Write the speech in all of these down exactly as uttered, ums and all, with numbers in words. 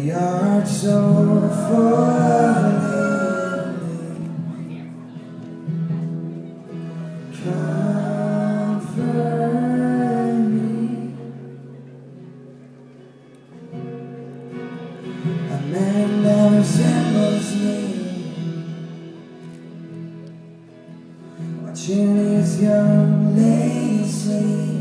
yard so far. Comfort me. A man that resembles me, watching his young lady sleep.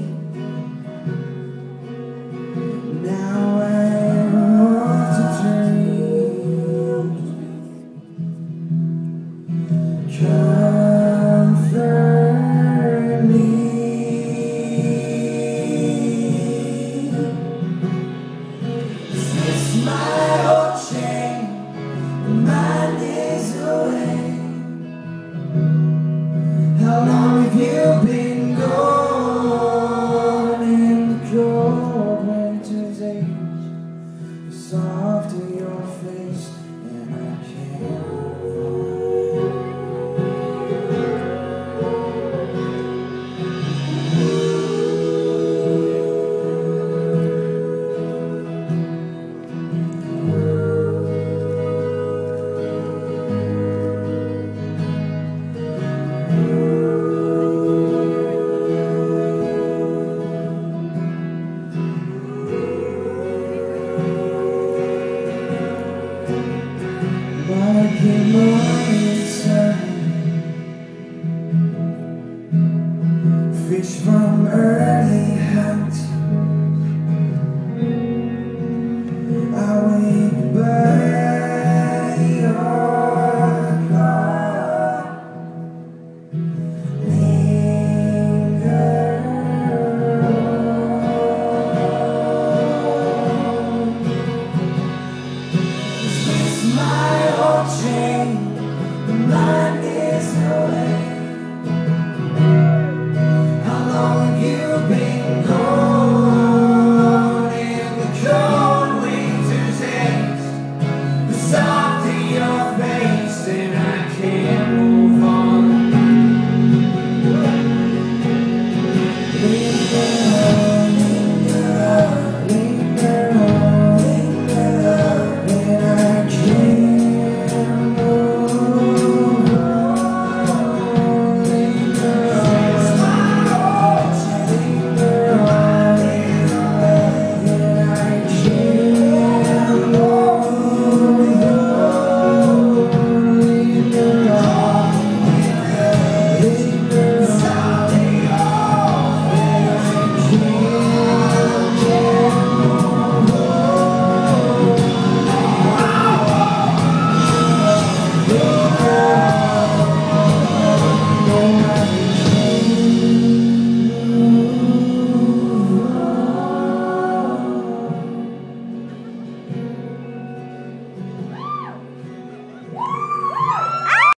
Now I want to dream. Comfort me. Is this my old chain? Mine is away. How long have you been gone in the cold winter's age? Soft to your face, and I can't. Good morning, sun. Fish from early hunt. I wait by your call. Linger on. Is this my old chain? Mine is away.